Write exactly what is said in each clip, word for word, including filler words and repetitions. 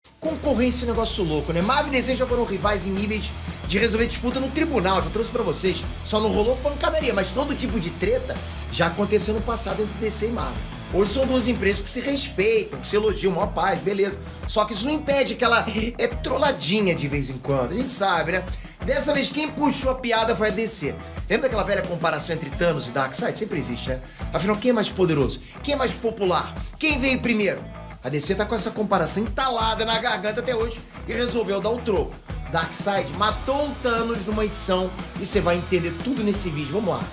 Concorrência é um negócio louco, né? Marvel e D C já foram rivais em níveis de resolver disputa no tribunal, já trouxe pra vocês. Só não rolou pancadaria, mas todo tipo de treta já aconteceu no passado entre D C e Marvel. Hoje são duas empresas que se respeitam, que se elogiam, maior paz, beleza. Só que isso não impede aquela é trolladinha de vez em quando, a gente sabe, né? Dessa vez quem puxou a piada foi a D C. Lembra daquela velha comparação entre Thanos e Darkseid? Sempre existe, né? Afinal, quem é mais poderoso? Quem é mais popular? Quem veio primeiro? A D C tá com essa comparação entalada na garganta até hoje e resolveu dar o troco. Darkseid matou o Thanos numa edição e você vai entender tudo nesse vídeo. Vamos lá.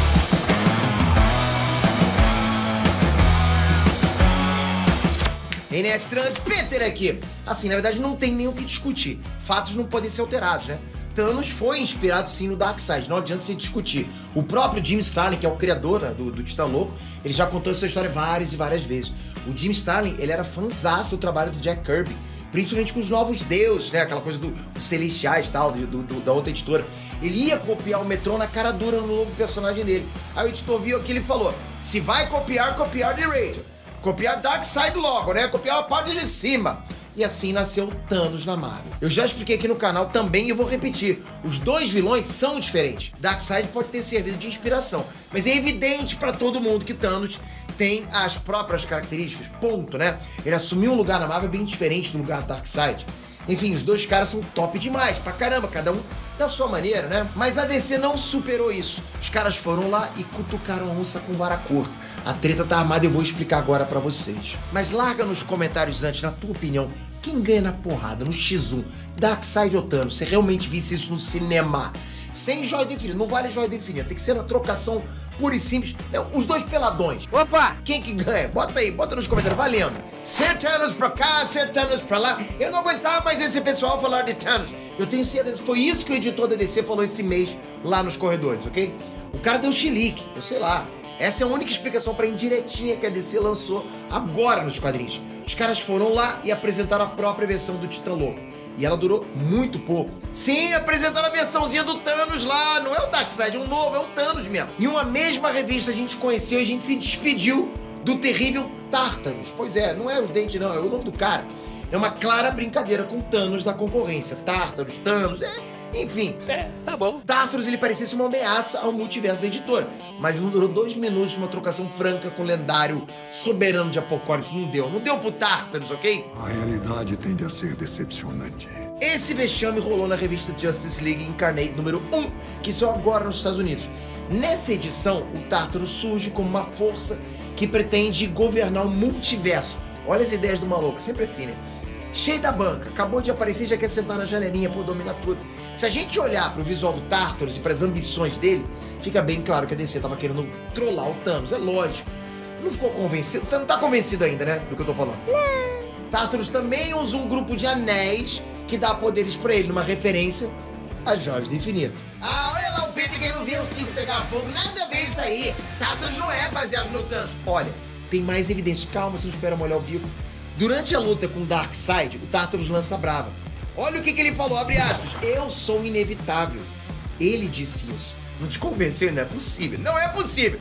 Hey, Net Trans, Peter aqui. Assim, na verdade não tem nem o que discutir. Fatos não podem ser alterados, né? Thanos foi inspirado sim no Darkseid, não adianta se discutir. O próprio Jim Starlin, que é o criador, né, do, do Titã Louco, ele já contou essa história várias e várias vezes. O Jim Starlin, ele era fãzaço do trabalho do Jack Kirby, principalmente com os Novos Deuses, né, aquela coisa dos do Celestiais e tal, do, do, da outra editora. Ele ia copiar o Metron na cara dura no novo personagem dele. Aí o editor viu aquilo e falou, se vai copiar, copiar direito. Copiar Darkseid logo, né, copiar a parte de cima. E assim nasceu Thanos na Marvel. Eu já expliquei aqui no canal também e eu vou repetir. Os dois vilões são diferentes. Darkseid pode ter servido de inspiração, mas é evidente pra todo mundo que Thanos tem as próprias características, ponto, né? Ele assumiu um lugar na Marvel bem diferente do lugar do Darkseid. Enfim, os dois caras são top demais, pra caramba, cada um da sua maneira, né? Mas a D C não superou isso. Os caras foram lá e cutucaram a onça com vara curta. A treta tá armada e eu vou explicar agora pra vocês. Mas larga nos comentários antes, na tua opinião, quem ganha na porrada, no xis um, Darkseid ou Thanos? Você realmente visse isso no cinema? Sem joia do infinito, não vale joia do infinito, tem que ser na trocação pura e simples. Não, os dois peladões. Opa! Quem que ganha? Bota aí, bota nos comentários, valendo. Ser Thanos pra cá, ser Thanos pra lá. Eu não aguentava mais esse pessoal falar de Thanos. Eu tenho certeza que foi isso que o editor da D C falou esse mês lá nos corredores, ok? O cara deu chilique, eu sei lá. Essa é a única explicação pra indiretinha que a D C lançou agora nos quadrinhos. Os caras foram lá e apresentaram a própria versão do Titã Louco. E ela durou muito pouco. Sim, apresentaram a versãozinha do Thanos lá. Não é o Darkseid, é um novo, é o Thanos mesmo. Em uma mesma revista a gente conheceu e a gente se despediu do terrível Tartarus. Pois é, não é os dentes não, é o nome do cara. É uma clara brincadeira com Thanos da concorrência. Tartarus, Thanos, é... Enfim, é, tá bom. Tartarus, ele parecia ser uma ameaça ao multiverso da editora, mas não durou dois minutos de uma trocação franca com o lendário soberano de Apocalipse. Não deu, não deu pro Tartarus, ok? A realidade tende a ser decepcionante. Esse vexame rolou na revista Justice League Incarnate número um, que saiu agora nos Estados Unidos. Nessa edição, o Tartarus surge como uma força que pretende governar o multiverso. Olha as ideias do maluco, sempre assim, né? Cheio da banca, acabou de aparecer e já quer sentar na janelinha, pô, dominar tudo. Se a gente olhar pro visual do Tartarus e pras ambições dele, fica bem claro que a D C tava querendo trollar o Thanos, é lógico. Não ficou convencido? Não tá convencido ainda, né, do que eu tô falando. Tartarus também usa um grupo de anéis que dá poderes pra ele, numa referência a Joias do Infinito. Ah, olha lá o Peter que não viu o circo pegar fogo, nada a ver isso aí. Tartarus não é baseado no Thanos. Olha, tem mais evidência, calma, você não espera molhar o bico. Durante a luta com Darkseid, o Tartarus lança brava. Olha o que, que ele falou, abre aspas. Eu sou inevitável. Ele disse isso. Não te convenceu? Não é possível. Não é possível.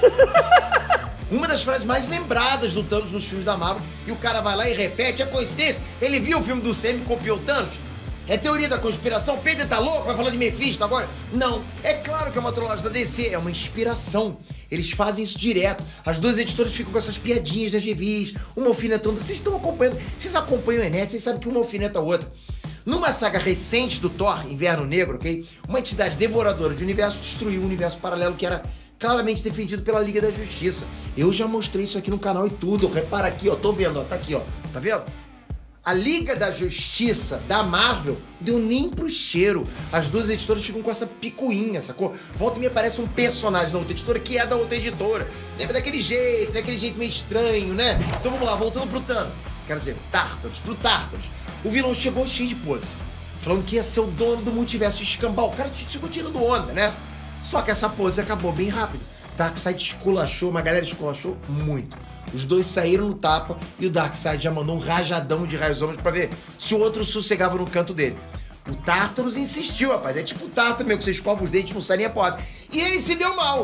Uma das frases mais lembradas do Thanos nos filmes da Marvel. E o cara vai lá e repete. É coincidência? Ele viu o filme do Sam e copiou o Thanos? É teoria da conspiração? Peter tá louco? Vai falar de Mephisto agora? Não. É claro que é uma trollagem da D C. É uma inspiração. Eles fazem isso direto. As duas editoras ficam com essas piadinhas das revistas, uma alfinetando. Vocês estão acompanhando, vocês acompanham a Enet, vocês sabem que uma alfineta a outra. Numa saga recente do Thor, Inverno Negro, ok? Uma entidade devoradora de universo destruiu o universo paralelo que era claramente defendido pela Liga da Justiça. Eu já mostrei isso aqui no canal e tudo. Repara aqui, ó, tô vendo, ó, tá aqui, ó, tá vendo? A Liga da Justiça da Marvel deu nem pro cheiro. As duas editoras ficam com essa picuinha, sacou? Volta e me aparece um personagem da outra editora que é da outra editora. Lembra daquele jeito, daquele jeito meio estranho, né? Então vamos lá, voltando pro Thanos. Quero dizer, Tartarus, pro Tartarus. O vilão chegou cheio de pose, falando que ia ser o dono do multiverso escambau. O cara chegou tirando onda, né? Só que essa pose acabou bem rápido. Darkseid esculachou, uma galera esculachou muito. Os dois saíram no tapa e o Darkseid já mandou um rajadão de raios homens pra ver se o outro sossegava no canto dele. O Tartarus insistiu, rapaz. É tipo o Tartarus, meu, que você escova os dentes, não sai nem a porta. E ele se deu mal.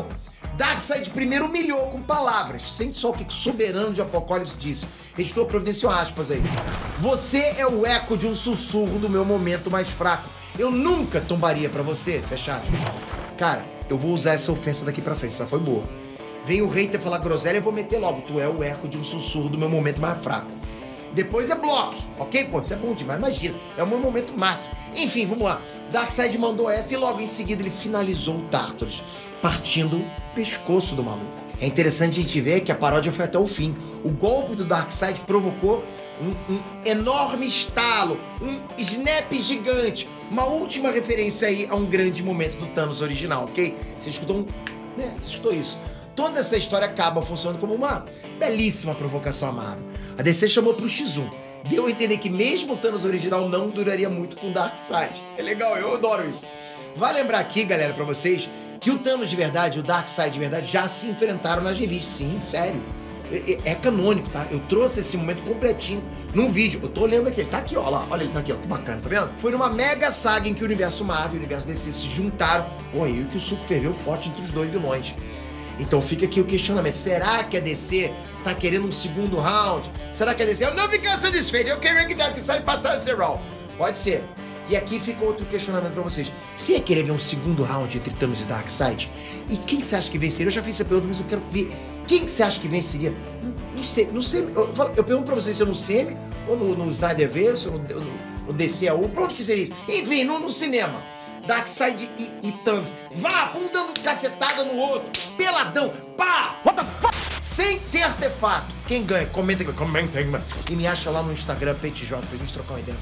Darkseid primeiro humilhou com palavras. Sente só o que o soberano de Apocalipse disse. Editor, providenciou aspas aí. Você é o eco de um sussurro do meu momento mais fraco. Eu nunca tombaria pra você, fecha aspas. Cara, eu vou usar essa ofensa daqui pra frente, essa foi boa. Vem o hater falar groselha, eu vou meter logo. Tu é o eco de um sussurro do meu momento mais fraco. Depois é bloco, ok? Pô, isso é bom demais, imagina. É o meu momento máximo. Enfim, vamos lá. Darkseid mandou essa e logo em seguida ele finalizou o Tartarus, partindo o pescoço do maluco. É interessante a gente ver que a paródia foi até o fim. O golpe do Darkseid provocou um, um enorme estalo, um snap gigante. Uma última referência aí a um grande momento do Thanos original, ok? Você escutou um... né? Você escutou isso. Toda essa história acaba funcionando como uma belíssima provocação à Marvel. A D C chamou pro X um. Deu a entender que mesmo o Thanos original não duraria muito com o Darkseid. É legal, eu adoro isso. Vale lembrar aqui, galera, pra vocês, que o Thanos de verdade e o Darkseid de verdade já se enfrentaram nas revistas. Sim, sério. É, é canônico, tá? Eu trouxe esse momento completinho num vídeo. Eu tô olhando aqui, ele tá aqui, ó, lá. Olha, ele tá aqui, ó, que bacana, tá vendo? Foi numa mega saga em que o universo Marvel e o universo D C se juntaram. Pô, aí que o suco ferveu forte entre os dois vilões. Então fica aqui o questionamento. Será que a D C tá querendo um segundo round? Será que a D C... Eu não ficar satisfeito, eu quero que Darkseid passar esse round. Pode ser. E aqui fica outro questionamento pra vocês. Você ia querer ver um segundo round entre Thanos e Darkseid? E quem você acha que venceria? Eu já fiz essa pergunta, mas eu quero ver. Quem que você acha que venceria? Não, não sei, não sei. Eu, falo, eu pergunto pra vocês se é no Semi, ou no, no Snyderverse, ou no, no, no D C A U, pra onde que seria? Enfim, no, no cinema. Darkseid e, e Thanos. Vá, um dando cacetada no outro. Peladão. Pá! What the fuck? Sem, sem artefato. Quem ganha? Comenta aqui. Comenta aí, mano. E me acha lá no Instagram, P T J, pra gente trocar uma ideia.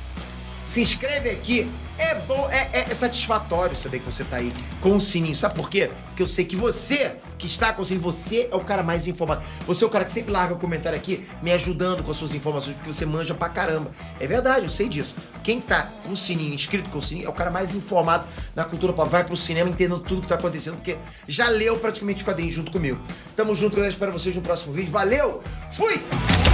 Se inscreve aqui. É bom, é, é, é satisfatório saber que você tá aí com o sininho. Sabe por quê? Porque eu sei que você que está com o sininho, você é o cara mais informado. Você é o cara que sempre larga o comentário aqui, me ajudando com as suas informações, porque você manja pra caramba. É verdade, eu sei disso. Quem tá com o sininho, inscrito com o sininho, é o cara mais informado na cultura pop. Vai pro cinema entendendo tudo que tá acontecendo, porque já leu praticamente o quadrinho junto comigo. Tamo junto, galera. Espero vocês no próximo vídeo. Valeu! Fui!